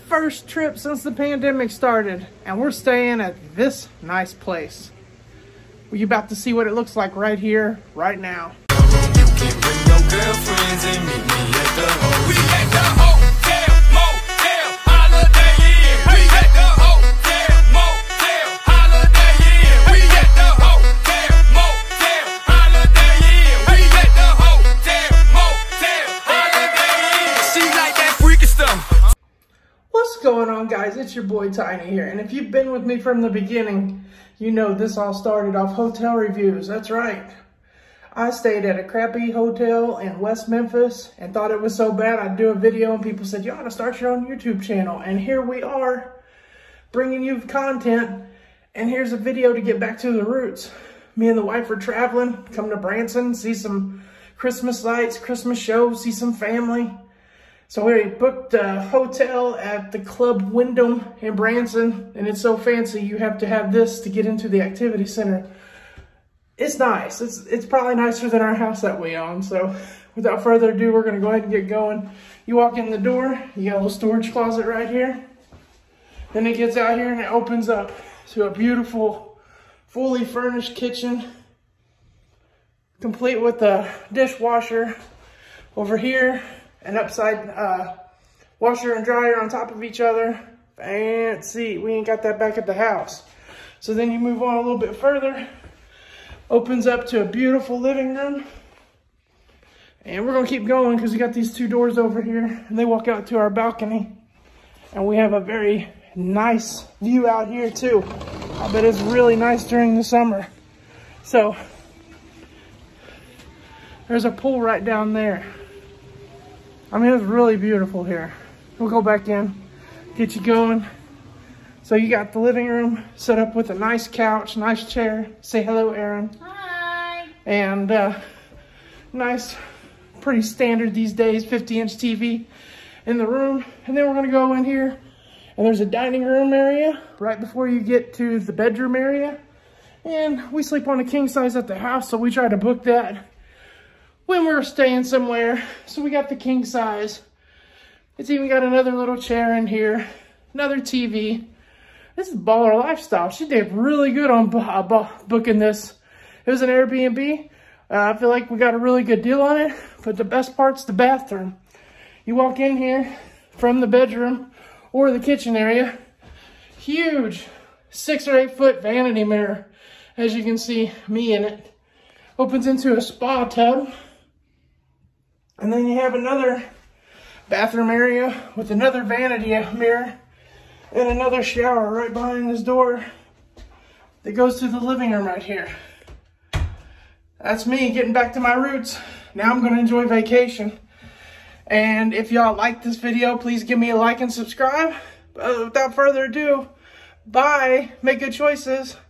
first trip since the pandemic started, and we're staying at this nice place. We're about to see what it looks like right here, right now. You can bring your girlfriends and meet me at the hotel. We at the hotel, motel, Holiday Inn. We at the hotel, motel, Holiday Inn. We at the hotel, motel, Holiday Inn. We at the hotel, motel, Holiday Inn. She like that freaky stuff. What's going on, guys? It's your boy Tiny here, and if you've been with me from the beginning, you know this all started off hotel reviews. That's right. I stayed at a crappy hotel in West Memphis and thought it was so bad I'd do a video, and people said, you ought to start your own YouTube channel. And here we are, bringing you content, and here's a video to get back to the roots. Me and the wife are traveling, come to Branson, see some Christmas lights, Christmas shows, see some family. So we booked a hotel at the club Wyndham in Branson, and it's so fancy you have to have this to get into the activity center. It's nice. It's probably nicer than our house that we own. So without further ado, we're gonna go ahead and get going. You walk in the door, you got a little storage closet right here. Then it gets out here and it opens up to a beautiful, fully furnished kitchen, complete with a dishwasher over here. And upside washer and dryer on top of each other. Fancy. We ain't got that back at the house. So then you move on a little bit further. Opens up to a beautiful living room. And we're going to keep going because we got these two doors over here. And they walk out to our balcony. And we have a very nice view out here too. I bet it's really nice during the summer. So there's a pool right down there. I mean, it's really beautiful here. We'll go back in, get you going. So you got the living room set up with a nice couch, nice chair. Say hello, Aaron. Hi. And nice, pretty standard these days, 50-inch TV in the room. And then we're gonna go in here, and there's a dining room area right before you get to the bedroom area. And we sleep on a king size at the house, so we try to book that when we're staying somewhere. So we got the king size. It's even got another little chair in here, another TV. This is baller lifestyle. She did really good on booking this. It was an Airbnb. I feel like we got a really good deal on it, but the best part's the bathroom. You walk in here from the bedroom or the kitchen area, huge 6 or 8 foot vanity mirror. As you can see, me in it. Opens into a spa tub. And then you have another bathroom area with another vanity mirror and another shower right behind this door that goes to the living room right here. That's me getting back to my roots. Now I'm going to enjoy vacation. And if y'all like this video, please give me a like and subscribe. Without further ado, bye. Make good choices.